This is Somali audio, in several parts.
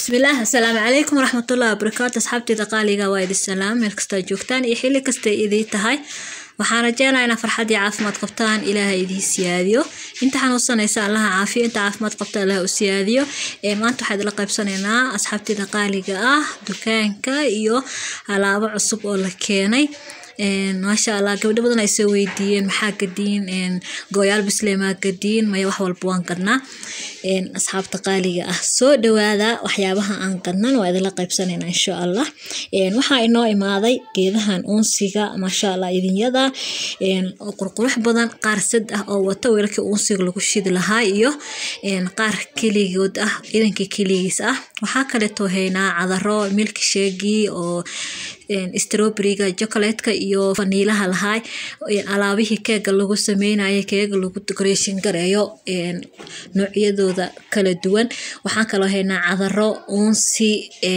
بسم الله السلام عليكم ورحمة الله وبركاته أصحابتي دقاليقة وايد السلام ميل كستا جوجتان iyo xilli kasta idii tahay waxaan rajaynayaa farxad iyo caafimaad qabtaan Ilaahay idii siyaadiyo inta xanuunsanaysa Allah caafiyo inta caafimaad qabta Allah u siyaadiyo maanta waxaad la qaybsanaynaa asxaabtii daqaaliga dukaanka iyo alaabo cusub oo la keenay ما شاء الله قبل بدنا يسوي دين محاك الدين قويال بسليمة قدين ما يوحول بوان قرنا أصحاب تقالية سو دواذا وحيابها عن قرنا وإذا لقيب سنين إن شاء الله وحا إنو إماضي كيدهان أنسيقا ما شاء الله إذن يدا قرقروح بدن قار سد أو وطويلك أنسيق لكشيد لها إيو قار كيلي يود إذن كيليس وحاكا لتوهينا عذرو ميلك شيقي أو strawberry chocolate iyo vanilla lahay alaabihii keega lagu sameeyay keega lagu decoration gareeyo noocyadooda kala duwan waxaan kala haynaa cadaro unsi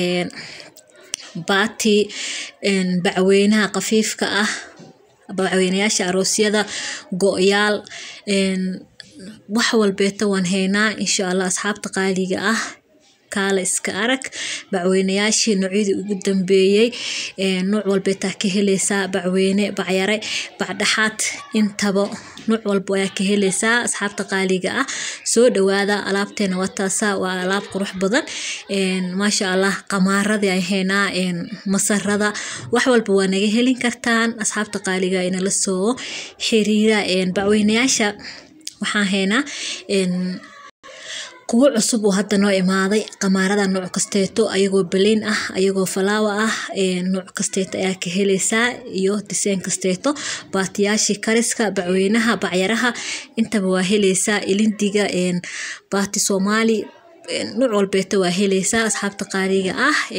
baati bacweynaha qafiifka bacweynayaasha aroosyada go'yaal wax walbeeta waan haynaa insha Allah asxaabta qaaliga kala iska arag bacweynayaashii noocyadii ugu dambeeyay nooc walba taa ka helaysaa bacweyne bacyare bacdaxaad intaba nooc walba ayaa ka helaysaa asxaabta qaaliga soo dhawaada alaabteena wataasa waa alaab qurux badan ma sha Allah qamaaradii ay heynaa masarada wax walba waa naga helin kartaan asxaabta qaaliga in la soo xiriira bacweynayaasha waxaan heynaa kuwa cusub oo hadda noo imaaday qamaarada nooc kasteeto ayagoo baleyn ayagoo falaawa nooc kasteeto ayaa ka helaysaa iyo design kasteeto baatiyaashi kariska bacweynaha bacyaraha intaba waa helaysaa ilindiga baati Soomaali nooc walbeeta waa helaysaa asxaabta qaaliga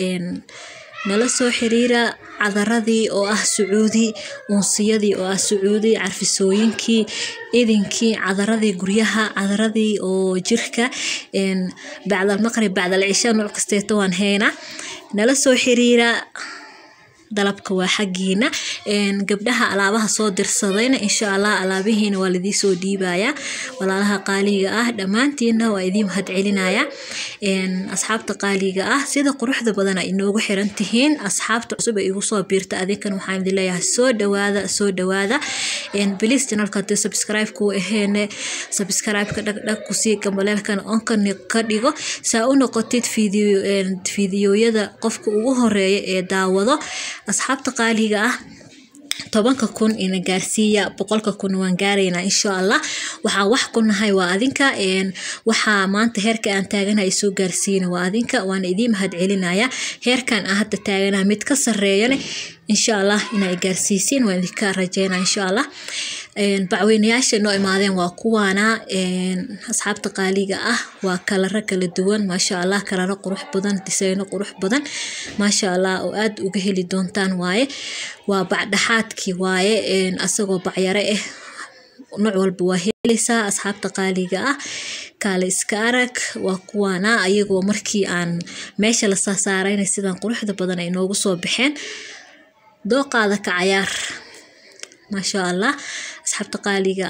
nala soo xiriira cadaradii oo Sacuudi unsiyadii oo Sacuudi carfisooyinkii idinkii cadaradii guryaha cadaradii oo jirka bacda المغرب bacda العشاء nooc kasteeto waan heena nala soo xiriira dalabka waa xaqiina gabdhaha alaabaha soo dirsadayna insha Allah alaabihiina waa lidii soo dhiibaya walaalaha qaaliga dhamaantiina waa idin mahad celinaya asxaabta qaaliga sida quruxda badan ay inoogu xiran tihiin asxaabta cusub ay igu soo biirta adinkan waxaan idin leeyahay soo dhawaada please channelka subscribe ku aheene subscribe ka dhag ku sii gambaleelkan onkan ka dhigo saa u noqotid fiidiyoyada qofka ugu horeeya ee daawado asxaabta qaaliga tobanka kun ina gaarsiiya boqolka kun waan gaarayna insha Allah waxa wax ku nahay waa adinka waxa maanta heerka aan taaganahay soo gaarsiina waa adinka waan idin mahad celinaya heerkan hadda taaganahay mid ka sareeyana insha Allah inay gaarsiisiin waan idinka rajaynaa insha Allah bacweynayaasha noo imaadeen waa kuwaana asxaabta qaaliga waa kala kala duwan ma sha Allah kala qurux badan disayno qurux badan ma sha Allah oo aad uga heli doontaan waaye waa bacdaxaadkii waaye asagoo bacyare nooc walba waa helaysaa asxaabta qaaliga kala iska arag waa kuwaana ayagoo markii aan meesha la saarayna sidan quruxda badan ay noogu soo baxeen dooqaada ka ciyaar ما شاء الله أصحاب تقاليقة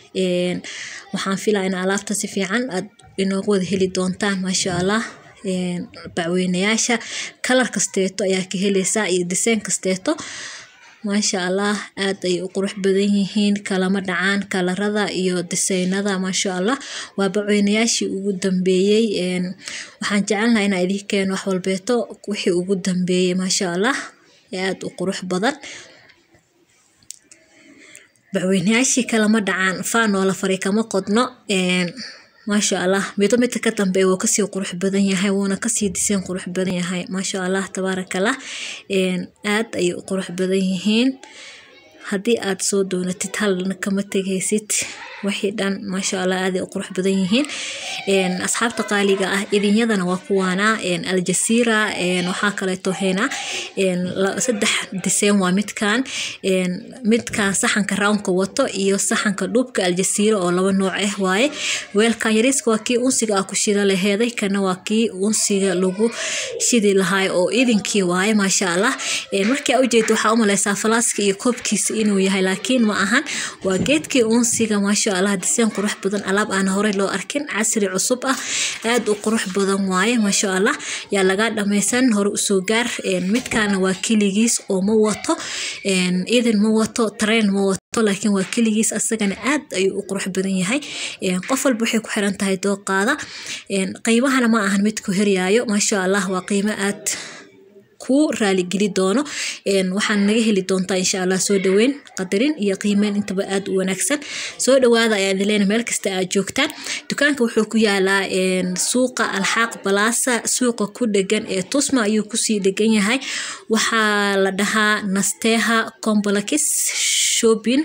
waxaan filaa in alaabta si fiican aad inoogu wada heli doontaan ma sha Allah bacweynayaasha color kasteeto ayaa ka helaysaa iyo design kasteeto ma sha Allah aad ay u qurux badan yihiin kalama dhacaan kalarada iyo designada ma sha Allah waa bacweynayaashii ugu dambeeyay waxaan jecelnahay in idin keeno wax walbeeto wixii ugu dambeeyay ma sha Allah aad u qurux badan bacweynayaashii kalama dhacaan faano la faray kama qodno ما شاء الله ميدو ka dambeeyo oo kasii qurux badan yahay woona kasii diseen qurux badan yahay ما شاء الله تبارك الله aad ay qurux badan yihiin hadii aad soo doonatid halna kama tagaysid wixii dhan ما شاء الله aad ay qurux badan yihiin asxaabta qaaliga idinyadana waa kuwaana Al-Jazeera waxa kale tooheena saddex diseen waa midkaan saxanka roundka wato iyo saxanka dhubka Al-Jazeera oo laba nooc waaye weelkan yariiska waa kii unsiga ku shida laheeday kana waa kii unsiga lagu shidi lahaay oo idinkii waaye ما شاء الله markii aad u jeedo waxa u maleysaa falaaska iyo koobkiisa unsi inuu yahay laakiin ma ahan waa geedkii unsiga ma sha Allah diseen qurux badan alaab aan hore loo arkin casri cusub ah aad u qurux badan waaye ma sha Allah yaa laga dhameysan hore u soo gaar midkaana waa kiligiis oo ma wato idin ma wato train ma wato laakiin waa kiligiis asagana aad ayuu u qurux badan yahay qof walba waxay ku xiran tahay dooqaada qiimahana ma ahan mid ku hiriyaayo ma sha Allah waa qiimo aad ku raali geli doono waxaan naga heli doontaa insha Allah soo dhaweyn qadarin iyo qiimeyn intaba aad u wanaagsan soo dhawaada ayaa dileen meel kasta aad joogtaan dukaanka wuxuu ku yaalaa suuqa Alxaaq Plaza suuqa ku dhagan Tusma ayuu ku sii dhagan yahay waxa la dhahaa Nasteha Complex Shopping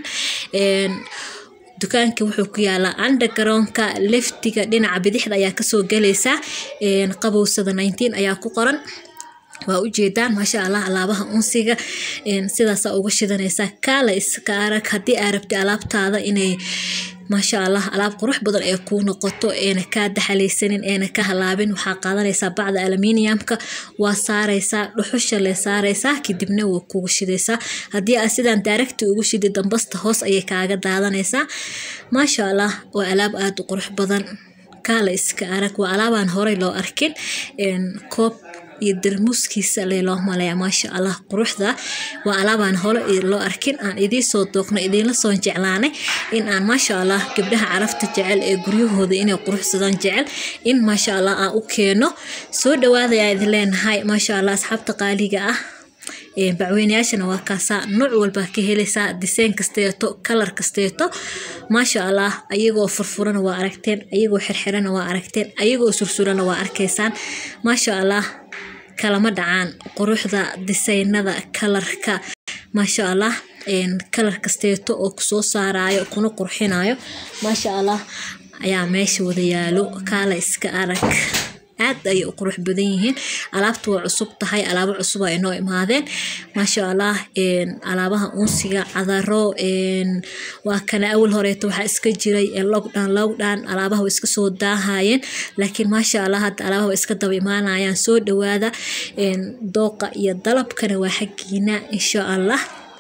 dukaanka wuxuu ku yaalaa underground-ka leftiga dhinaca bidixda ayaa ka soo galaysa qabowsada 19 ayaa ku qoran waa u jeedaan ma sha Allah alaabaha unsiga sidaas uga shidanaysa kala iska arag hadii aad rabto alaabtaada inay ma sha Allah alaab qurux badan ay ku noqoto ka daxalaysanin ka halaabin waxa qaadanaysa bacda aluminiumka waa saaraysa dhuxusha la saaraysa kadibna waa kugu shidaysa hadii aad sidan direct ugu shidi dambasta hoos ayay kaaga daadanaysa ma sha Allah waa alaab aad u qurux badan kala iska arag waa alaabaan hore loo arkin koob iyo darmuskiisa loo maleeyaa ma sha Allah quruxda waa alaabaan hore loo arkin aan idin soo dooqno idin la soo jeclaanay in aan ma sha Allah gabdhaha carafta jecel ee guryahooda inay quruxsadaan jecel in ma sha Allah aan u keeno soo dhawaada ayaa idin leenahay ma sha Allah asxaabta qaaliga ah bacweynayaashana waa kaasa nooc walba ka helaysa design kasteeto color kasteeto ma sha Allah ayagoo furfuran waa aragteen ayagoo xirxiran waa aragteen ayagoo sursuran waa arkaysaan ma sha Allah kalama dhacaan quruxda designada colorka ma sha Allah color kasteeto oo ku soo saarayo kuna qurxinayo ma sha Allah ayaa meesha wada yaalo kala iska arag aad ay u qurux badan yihiin alaabtu waa cusub tahay alaabo cusub ay noo imaadeen ma sha Allah alaabaha unsiga cadaro waa kana awal horeeto waxa iska jiray lockdown alaabaha way iska soo daahayeen laakiin ma sha Allah hadda alaabaha way iska daba imaanayaan soo dhawaada dooqa iyo dalabkana waa xaqiina insha Allah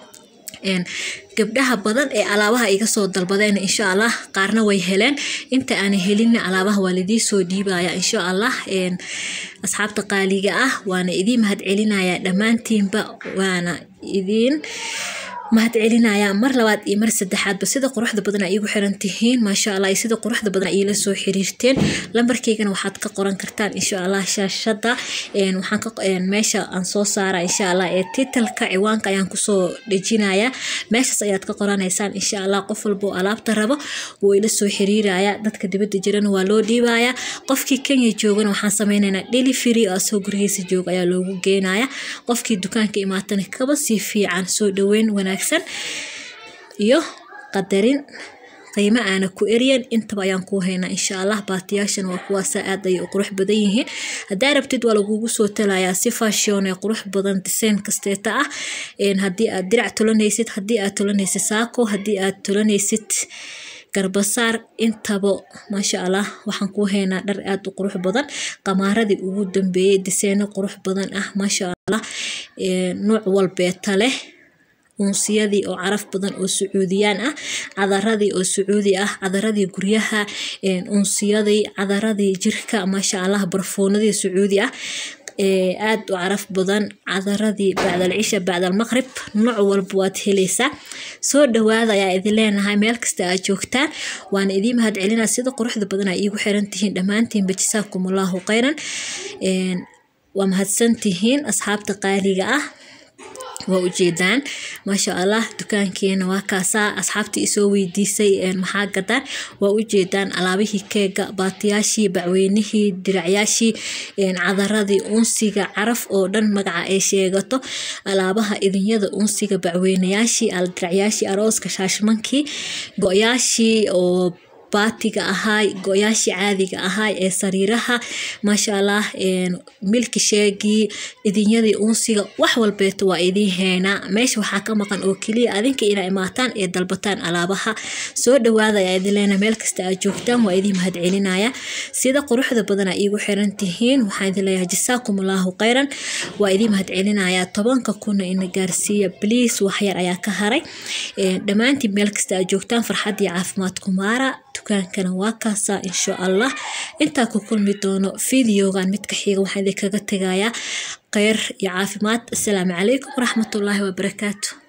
gabdhaha badan ee alaabaha iga soo dalbadeen insha Allah qaarna way heleen inta aan helin alaabaha walidii soo dhiibaya insha Allah asxaabta qaaliga ah waana idin mahad celinaya dhamaantiinba waana idin mahad celinaya mar labaad iyo mar saddexaad ba sida quruxda badan ay igu xiran tihiin ma sha Allah sida quruxda badan ay la soo xiriirteen lambarkeygana waxaad ka qoran kartaan insha Allah shaashada waxaan ka meesha aan soo saara insha Allah title-ka ciwaanka ayaan ku soo dhejinaya meeshas ayaad ka qoranaysaan insha Allah qof walba alaabta rabo wuu ila soo xiriiraya dadka dibadda jirana waa loo dhiibaya qofkii Kenya joogana waxaan sameynaynaa delivery oo soo gurigiisa joog ayaa loogu geenaya qofkii dukaanka imaatana kaba si fiican soo dhaweyn wanaagsan iyo qadarin qiimo aan ku eriyan intaba ayaan ku haynaa insha Allah baatiyaashan waa kuwaas aad ay u qurux badan yihiin hadaa rabtid waa lagugu soo talayaa si fashion ee qurux badan design kasteeta ah hadii aad dirac tolanaysid hadii aad tolanaysid saako hadii aad tolanaysid garbasaar intaba ma sha Allah waxaan ku haynaa dhar aad u qurux badan qamaaradii ugu dambeeyay design qurux badan ah ma sha Allah nooc walba leh unsiyadii oo caraf badan oo Sacuudiyaan ah cadaradii oo Sacuudi ah cadaradii guryaha unsiyadii cadaradii jirka ma sha Allah barfoonadii Sacuudi ah aad u caraf badan cadaradii bacda العشاء bacda المغرب nooc walba waad helaysaa soo dhawaada ayaa idin leenahay meel kasta aad joogtaan waan idin mahad celinaa sida quruxda badan ay igu xiran tihiin dhamaantiin bajisaakumullahu khayran waa mahadsantihiin asxaabta qaaliga ah waa u jeedaan ma sha Allah dukaankeena waa kaasa asxaabtii isoo weydiisay maxaa gadaan waa u jeedaan alaabihii keega baatiyaashii bacweynihii diracyaashii cadaradii unsiga caraf oo dhan magaca ay sheegato alaabaha idinyada unsiga bacweynayaashii diracyaashii arooska shaashmankii go'yaashii oo baatiga ahaay go'yaashi caadiga ahaay ee sariiraha maasha Allah milki sheegi idinyadii unsiga wax walbeeto waa idin heena meesha waxa ka maqan oo kaliya adinka inay imaataan ee dalbataan alaabaha soo dhawaada ay idin leena meel kasta aad joogtaan waa idin mahad celinaya sida quruxda badan ay igu xiran tihiin waxaan idin leeyahay jazaakumullahu khayran waa idin mahad celinaya 10 kun in gaarsiiya please wax yar ayaa ka haray dhamaantii meel kasta aad joogtaan farxad iyo caafimaad ku maara dukaankana waa kaasa insha Allah inta ku kulmi doono fiidiyogan mid ka xiga waxaan idin kaga tagayaa khayr iyo caafimaad assalaamu calaykum waraxmatullaahi wabarakaatuh